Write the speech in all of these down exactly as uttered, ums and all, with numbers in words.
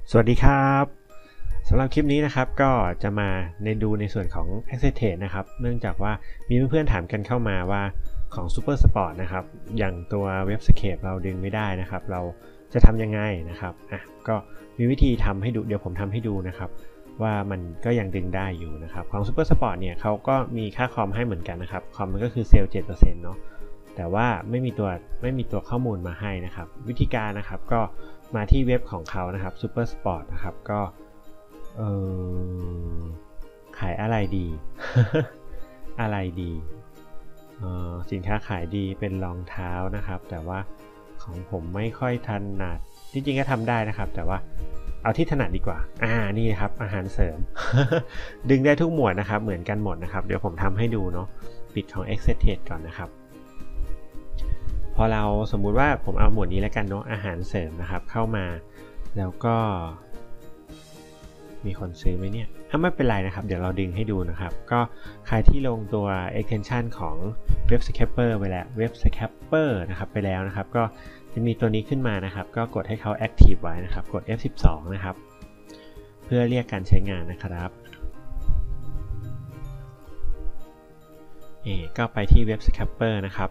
สวัสดีครับสำหรับคลิปนี้นะครับก็จะมาในดูในส่วนของ Accetate นะครับเนื่องจากว่ามีเพื่อนๆถามกันเข้ามาว่าของ Super Sport นะครับอย่างตัว Webscape เราดึงไม่ได้นะครับเราจะทำยังไงนะครับอ่ะก็มีวิธีทำให้ดูเดี๋ยวผมทำให้ดูนะครับว่ามันก็ยังดึงได้อยู่นะครับของ Super Sport เนี่ยเขาก็มีค่าคอมให้เหมือนกันนะครับคอมมันก็คือเซลล์ เจ็ดเปอร์เซ็นต์ เนาะแต่ว่าไม่มีตัวไม่มีตัวข้อมูลมาให้นะครับวิธีการนะครับก็มาที่เว็บของเขานะครับ Super Sport นะครับก็เออขายอะไรดี อะไรดีสินค้าขายดีเป็นรองเท้านะครับแต่ว่าของผมไม่ค่อยถนัดจริงๆก็ทำได้นะครับแต่ว่าเอาที่ถนัดดีกว่าอ่านี่ครับอาหารเสริม ดึงได้ทุกหมวดนะครับเหมือนกันหมดนะครับเดี๋ยวผมทำให้ดูเนาะปิดของ Accetate ก่อนนะครับพอเราสมมุติว่าผมเอาหมวดนี้แล้วกันเนาะอาหารเสริมนะครับเข้ามาแล้วก็มีคนซื้อไหมเนี่ยไม่เป็นไรนะครับเดี๋ยวเราดึงให้ดูนะครับก็ใครที่ลงตัว extension ของ Webscaper ไปแล้ว Webscaper นะครับไปแล้วนะครับก็จะมีตัวนี้ขึ้นมานะครับก็กดให้เขา active ไว้นะครับกด เอฟ สิบสอง นะครับเพื่อเรียกการใช้งานนะครับเอก็ไปที่ Webscaper นะครับ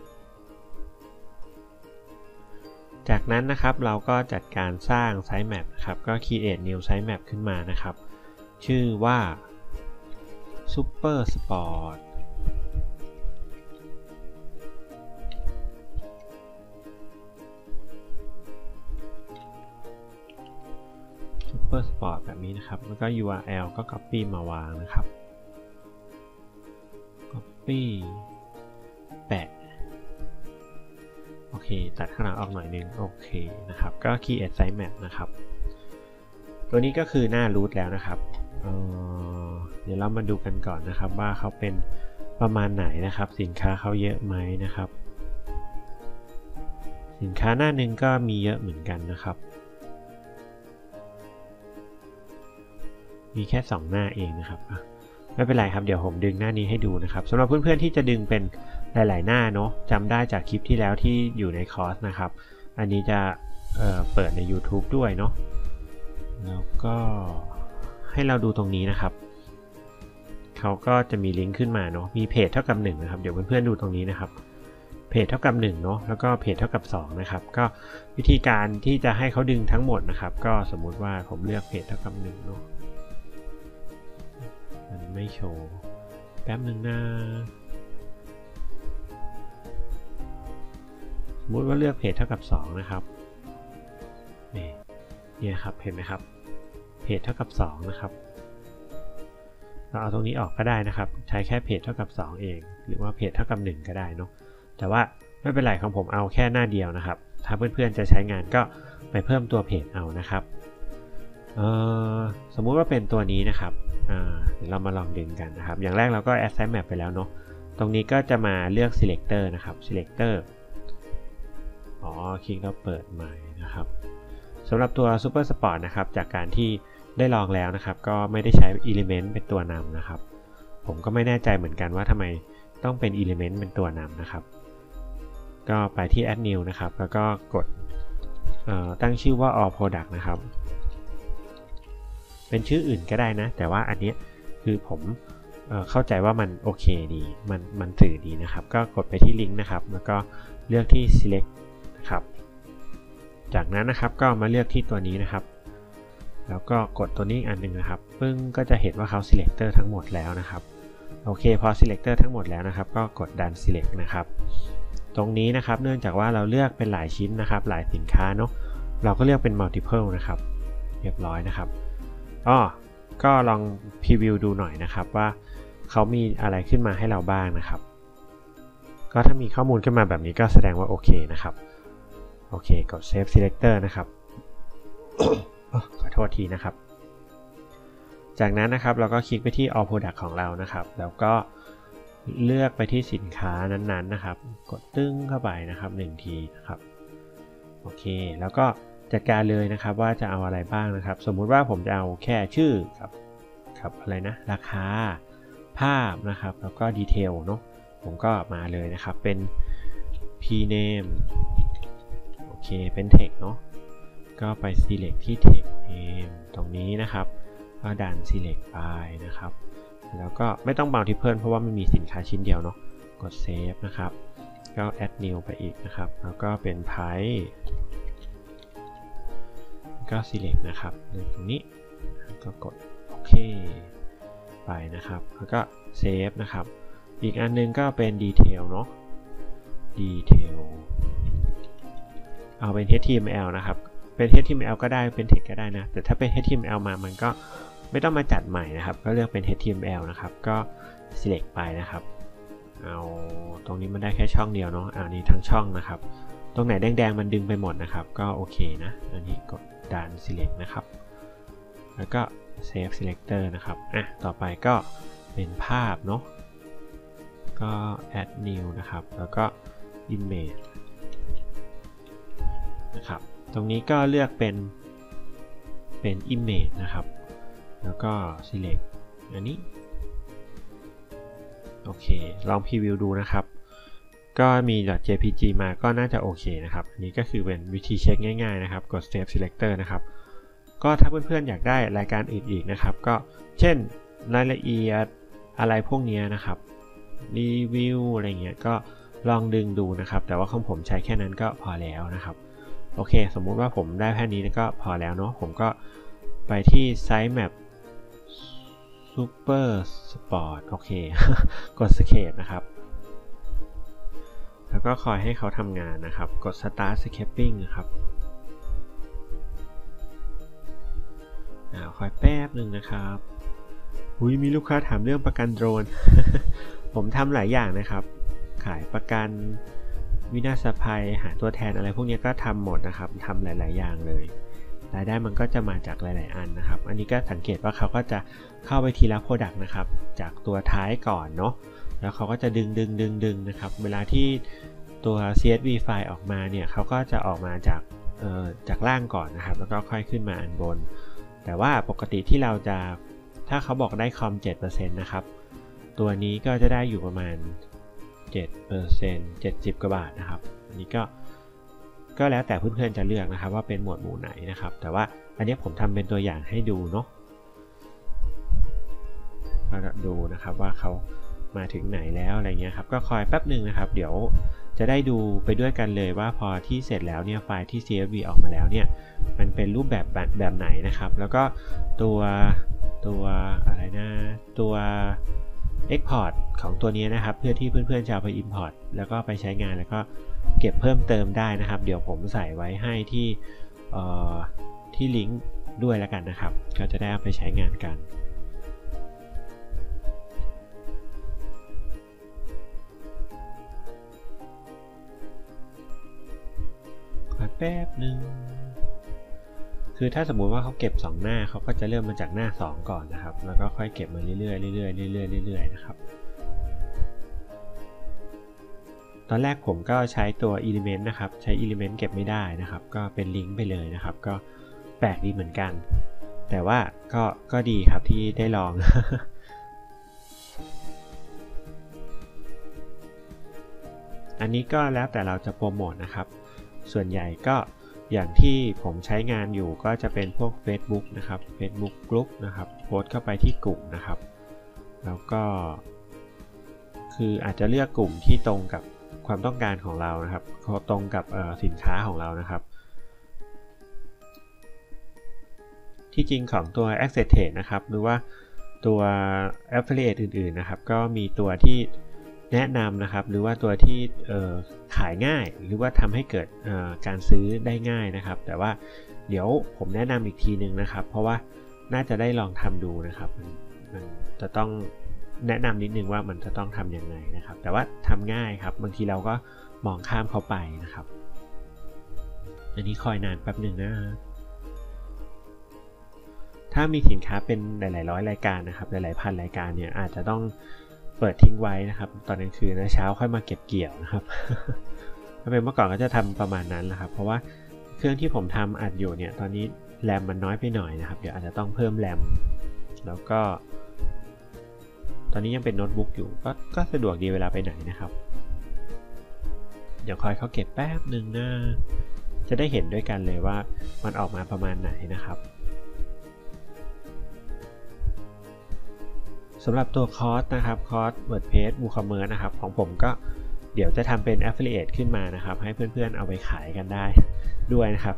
จากนั้นนะครับเราก็จัดการสร้าง sitemap นะครับก็ create new sitemap ขึ้นมานะครับชื่อว่า Super Sport Super Sport แบบนี้นะครับแล้วก็ ยู อาร์ แอล ก็ copy มาวางนะครับ copy แปะโอเคตัดข้างหลังออกหน่อยนึงโอเคนะครับก็ create sitemap นะครับตัวนี้ก็คือหน้า root แล้วนะครับ เ, เดี๋ยวเรามาดูกันก่อนนะครับว่าเขาเป็นประมาณไหนนะครับสินค้าเขาเยอะไหมนะครับสินค้าหน้าหนึ่งก็มีเยอะเหมือนกันนะครับมีแค่สองหน้าเองนะครับไม่เป็นไรครับเดี๋ยวผมดึงหน้านี้ให้ดูนะครับสำหรับเพื่อนๆที่จะดึงเป็นหลายๆหน้าเนาะจำได้จากคลิปที่แล้วที่อยู่ในคอร์สนะครับอันนี้จะ เ, เปิดใน YouTube ด้วยเนาะแล้วก็ให้เราดูตรงนี้นะครับเขาก็จะมีลิงก์ขึ้นมาเนาะมีเพจเท่ากับหนึ่งนะครับเดี๋ยวเพื่อนๆดูตรงนี้นะครับเพจเท่ากับหนึ่งเนาะแล้วก็เพจเท่ากับสองนะครับก็วิธีการที่จะให้เขาดึงทั้งหมดนะครับก็สมมุติว่าผมเลือกเพจเท่ากับหนึ่งเนาะมันไม่โชว์แป๊บนึงนะสมมุติว่าเลือกเพจเท่ากับสองนะครับนี่เนี่ยครับเห็นไหมครับเพจเท่ากับสองนะครับเราเอาตรงนี้ออกก็ได้นะครับใช้แค่เพจเท่ากับสองเองหรือว่าเพจเท่ากับหนึ่งก็ได้เนาะแต่ว่าไม่เป็นไรของผมเอาแค่หน้าเดียวนะครับถ้าเพื่อนๆจะใช้งานก็ไปเพิ่มตัวเพจเอานะครับสมมุติว่าเป็นตัวนี้นะครับเดี๋ยวเรามาลองดึงกันนะครับอย่างแรกเราก็ add sitemap ไปแล้วเนาะตรงนี้ก็จะมาเลือก selector นะครับ selector อ๋อคลิกแล้วเปิดใหม่นะครับสำหรับตัว Super Sport นะครับจากการที่ได้ลองแล้วนะครับก็ไม่ได้ใช้ element เป็นตัวนำนะครับผมก็ไม่แน่ใจเหมือนกันว่าทำไมต้องเป็น element เป็นตัวนำนะครับก็ไปที่ add new นะครับแล้วก็กดตั้งชื่อว่า all product นะครับเป็นชื่ออื่นก็ได้นะแต่ว่าอันนี้คือผมเ, เข้าใจว่ามันโอเคดีมันมันสื่อดีนะครับก็กดไปที่ลิงก์นะครับแล้วก็เลือกที่ select นะครับจากนั้นนะครับก็มาเลือกที่ตัวนี้นะครับแล้วก็กดตัวนี้อันหนึ่งนะครับปึ้งก็จะเห็นว่าเขา selector ทั้งหมดแล้วนะครับโอเคพอ selector ทั้งหมดแล้วนะครับก็กดดัน select นะครับตรงนี้นะครับเนื่องจากว่าเราเลือกเป็นหลายชิ้นนะครับหลายสินค้าเนาะเราก็เลือกเป็น multiple นะครับเรียบร้อยนะครับอ๋อก็ลองพรีวิวดูหน่อยนะครับว่าเขามีอะไรขึ้นมาให้เราบ้างนะครับก็ถ้ามีข้อมูลขึ้นมาแบบนี้ก็แสดงว่าโอเคนะครับโอเคกด Save Selector นะครับ ขอโทษทีนะครับจากนั้นนะครับเราก็คลิกไปที่ All Product ของเรานะครับแล้วก็เลือกไปที่สินค้านั้นๆนะครับกดตึ้งเข้าไปนะครับหนึ่งทีนะครับโอเคแล้วก็จัดการเลยนะครับว่าจะเอาอะไรบ้างนะครับสมมุติว่าผมจะเอาแค่ชื่อกับกับอะไรนะราคาภาพนะครับแล้วก็ดีเทลเนาะผมก็มาเลยนะครับเป็น pname โอเคเป็น text เนาะ ก็ไป select ที่ text เองตรงนี้นะครับก็ดัน select ไปนะครับแล้วก็ไม่ต้อง multiple เพราะว่ามันมีสินค้าชิ้นเดียวเนาะกด save นะครับก็ add new ไปอีกนะครับแล้วก็เป็น price ก็ select นะครับเลือกตรงนี้ก็กดโอเคไปนะครับแล้วก็ save นะครับอีกอันนึงก็เป็น detail เนาะ detail เอาเป็น เอช ที เอ็ม แอล นะครับเป็น เอช ที เอ็ม แอล ก็ได้เป็น text ก็ได้นะแต่ถ้าเป็น เอช ที เอ็ม แอล มามันก็ไม่ต้องมาจัดใหม่นะครับก็เลือกเป็น เอช ที เอ็ม แอล นะครับก็ select ไปนะครับเอาตรงนี้มันได้แค่ช่องเดียวเนาะอันนี้ทั้งช่องนะครับตรงไหนแดงๆมันดึงไปหมดนะครับก็โอเคนะอันนี้กดดัน select นะครับแล้วก็ save selector นะครับอ่ะต่อไปก็เป็นภาพเนาะก็ add new นะครับแล้วก็ image นะครับตรงนี้ก็เลือกเป็นเป็น image นะครับแล้วก็ select อันนี้โอเคลองพรีวิวดูนะครับก็มี .jpg มาก็น่าจะโอเคนะครับอันนี้ก็คือเป็นวิธีเช็คง่ายๆนะครับกด save selector นะครับก็ถ้าเพื่อนๆอยากได้รายการอื่นอีกนะครับก็เช่นรายละเอียดอะไรพวกนี้นะครับรีวิวอะไรเงี้ยก็ลองดึงดูนะครับแต่ว่าของผมใช้แค่นั้นก็พอแล้วนะครับโอเคสมมุติว่าผมได้แค่นี้ก็พอแล้วเนาะผมก็ไปที่ Size Map Super Sport โอเค กด Escape นะครับแล้วก็คอยให้เขาทำงานนะครับกด Start Scraping นะครับอ่าคอยแป๊บหนึ่งนะครับอุ้ยมีลูกค้าถามเรื่องประกันโดรน ผมทำหลายอย่างนะครับขายประกันวินาศภัยหาตัวแทนอะไรพวกนี้ก็ทำหมดนะครับทำหลายๆอย่างเลยรายได้มันก็จะมาจากหลายๆอันนะครับอันนี้ก็สังเกตว่าเขาก็จะเข้าไปทีละ Product นะครับจากตัวท้ายก่อนเนาะแล้วเขาก็จะดึงดึงดึงดึงนะครับเวลาที่ตัว ซี เอส วี ไฟล์ออกมาเนี่ยเขาก็จะออกมาจากเอ่อจากล่างก่อนนะครับแล้วก็ค่อยขึ้นมาอันบนแต่ว่าปกติที่เราจะถ้าเขาบอกได้คอม เจ็ดเปอร์เซ็นต์ นะครับตัวนี้ก็จะได้อยู่ประมาณ เจ็ดเปอร์เซ็นต์ เจ็ดสิบกว่าบาทนะครับอันนี้ก็ก็แล้วแต่เพื่อนๆจะเลือกนะครับว่าเป็นหมวดหมู่ไหนนะครับแต่ว่าอันนี้ผมทำเป็นตัวอย่างให้ดูเนาะก็ดูนะครับว่าเขามาถึงไหนแล้วอะไรเงี้ยครับก็คอยแป๊บหนึ่งนะครับเดี๋ยวจะได้ดูไปด้วยกันเลยว่าพอที่เสร็จแล้วเนี่ยไฟล์ที่ ซี เอส วี ออกมาแล้วเนี่ยมันเป็นรูปแบบแบบไหนนะครับแล้วก็ตัวตัวอะไรนะตัว Export ของตัวนี้นะครับเพื่อที่เพื่อนๆจะเอาไป Import แล้วก็ไปใช้งานแล้วก็เก็บเพิ่มเติมได้นะครับเดี๋ยวผมใส่ไว้ให้ที่ที่ลิงก์ด้วยแล้วกันนะครับก็จะได้เอาไปใช้งานกันแป๊บหนึ่งคือถ้าสมมุติว่าเขาเก็บสองหน้าเขาก็จะเริ่มมาจากหน้าสองก่อนนะครับแล้วก็ค่อยเก็บมาเรื่อยๆเรื่อยๆเรื่อยๆเรื่อยๆนะครับตอนแรกผมก็ใช้ตัว Element นะครับใช้ Element เก็บไม่ได้นะครับก็เป็นลิงก์ไปเลยนะครับก็แปลกดีเหมือนกันแต่ว่าก็ก็ดีครับที่ได้ลอง อันนี้ก็แล้วแต่เราจะโปรโมทนะครับส่วนใหญ่ก็อย่างที่ผมใช้งานอยู่ก็จะเป็นพวก Facebook นะครับ Facebook Group นะครับโพสต์เข้าไปที่กลุ่มนะครับแล้วก็คืออาจจะเลือกกลุ่มที่ตรงกับความต้องการของเรานะครับตรงกับสินค้าของเรานะครับที่จริงของตัว Access Trade นะครับหรือว่าตัว Affiliate อื่นๆนะครับก็มีตัวที่แนะนำนะครับหรือว่าตัวที่ขายง่ายหรือว่าทำให้เกิดการซื้อได้ง่ายนะครับแต่ว่าเดี๋ยวผมแนะนำอีกทีนึงนะครับเพราะว่าน่าจะได้ลองทำดูนะครับมันมันจะต้องแนะนำนิดนึงว่ามันจะต้องทำยังไงนะครับแต่ว่าทำง่ายครับบางทีเราก็มองข้ามเขาไปนะครับอันนี้คอยนานแป๊บหนึ่งนะถ้ามีสินค้าเป็นหลายๆร้อยรายการนะครับหลายๆพันรายการเนี่ยอาจจะต้องเปิดทิ้งไว้นะครับตอนกลางคืนนะเช้าค่อยมาเก็บเกี่ยวนะครับ ถ้าเป็นเมื่อก่อนก็จะทำประมาณนั้นแหละครับเพราะว่าเครื่องที่ผมทำอัดอยู่เนี่ยตอนนี้แรมมันน้อยไปหน่อยนะครับเดี๋ยวอาจจะต้องเพิ่มแรมแล้วก็ตอนนี้ยังเป็นโน้ตบุ๊กอยู่ก็ก็สะดวกดีเวลาไปไหนนะครับเดี๋ยวคอยเขาเก็บแป๊บหนึ่งนะจะได้เห็นด้วยกันเลยว่ามันออกมาประมาณไหนนะครับสำหรับตัวคอร์สนะครับคอร์ส WordPress WooCommerce นะครับของผมก็เดี๋ยวจะทำเป็น Affiliate ขึ้นมานะครับให้เพื่อนๆเอาไปขายกันได้ด้วยนะครับ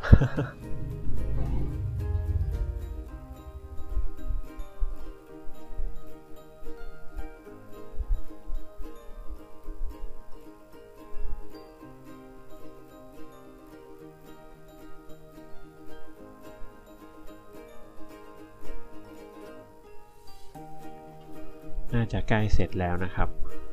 น่าจะใกล้เสร็จแล้วนะครับ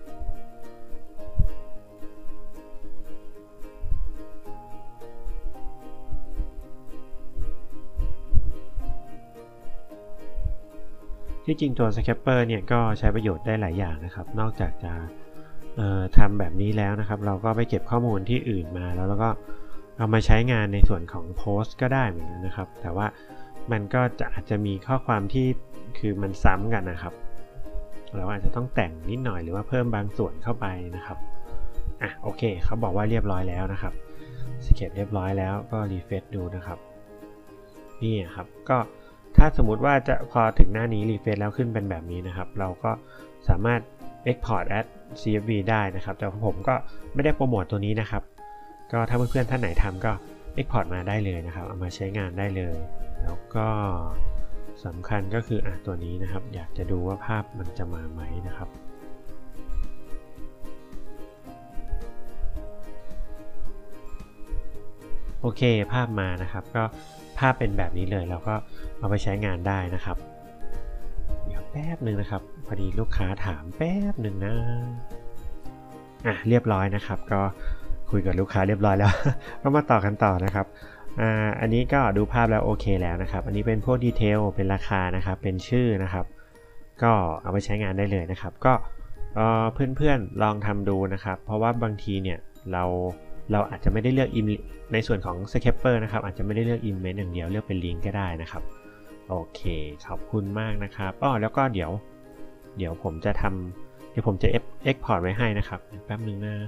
ที่จริงตัว Scraper เนี่ยก็ใช้ประโยชน์ได้หลายอย่างนะครับนอกจากจะทำแบบนี้แล้วนะครับเราก็ไปเก็บข้อมูลที่อื่นมาแล้วแล้วก็เอามาใช้งานในส่วนของโพสต์ก็ได้เหมือนกันนะครับแต่ว่ามันก็จะอาจจะมีข้อความที่คือมันซ้ำกันนะครับเราอาจจะต้องแต่งนิดหน่อยหรือว่าเพิ่มบางส่วนเข้าไปนะครับอ่ะโอเคเขาบอกว่าเรียบร้อยแล้วนะครับสเก็ตเรียบร้อยแล้วก็รีเฟรชดูนะครับนี่ครับก็ถ้าสมมุติว่าจะพอถึงหน้านี้รีเฟรชแล้วขึ้นเป็นแบบนี้นะครับเราก็สามารถ Export as ซี เอฟ วี ได้นะครับแต่ผมก็ไม่ได้โปรโมทตัวนี้นะครับก็ถ้าเพื่อนๆท่านไหนทำก็ Export มาได้เลยนะครับเอามาใช้งานได้เลยแล้วก็สำคัญก็คืออ่ะตัวนี้นะครับอยากจะดูว่าภาพมันจะมาไหมนะครับโอเคภาพมานะครับก็ภาพเป็นแบบนี้เลยเราก็เอาไปใช้งานได้นะครับเดี๋ยวแป๊บหนึ่งนะครับพอดีลูกค้าถามแป๊บหนึ่งนะอ่ะเรียบร้อยนะครับก็คุยกับลูกค้าเรียบร้อยแล้ว ก็มาต่อกันต่อนะครับอ่าอันนี้ก็ดูภาพแล้วโอเคแล้วนะครับอันนี้เป็นพวกดีเทลเป็นราคานะครับเป็นชื่อนะครับก็เอาไปใช้งานได้เลยนะครับก็เพื่อนๆลองทำดูนะครับเพราะว่าบางทีเนี่ยเราเราอาจจะไม่ได้เลือกอิมในส่วนของ Scraper นะครับอาจจะไม่ได้เลือก Image อย่างเดียวเลือกเป็นลิงก์ก็ได้นะครับโอเคขอบคุณมากนะครับอ๋อแล้วก็เดี๋ยวเดี๋ยวผมจะทำเดี๋ยวผมจะ Export ไว้ให้นะครับแป๊บนึงนะ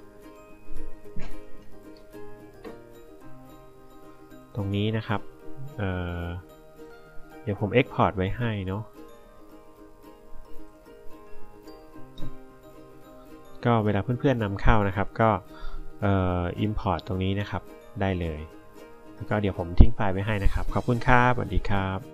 ตรงนี้นะครับ เ, เดี๋ยวผม Export ไว้ให้เนาะก็เวลาเพื่อนๆนำเข้านะครับก็เอ่อ import ตรงนี้นะครับได้เลยแล้วก็เดี๋ยวผมทิ้งไฟล์ไว้ให้นะครับขอบคุณครับสวัสดีครับ